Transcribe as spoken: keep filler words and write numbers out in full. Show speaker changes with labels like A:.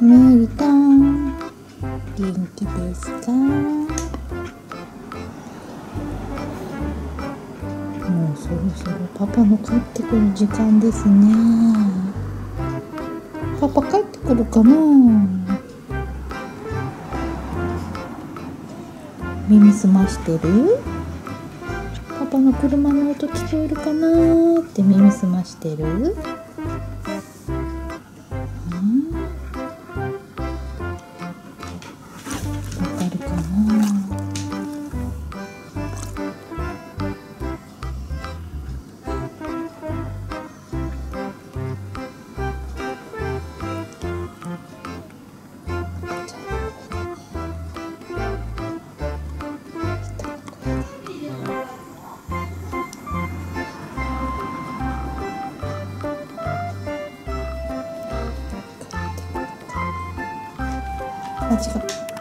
A: メリタン、元気ですか？もうそろそろパパの帰ってくる時間ですね。パパ帰ってくるかな？耳すましてる？パパの車の音聞こえるかなーって耳すましてる？わかるかな？あ、違う。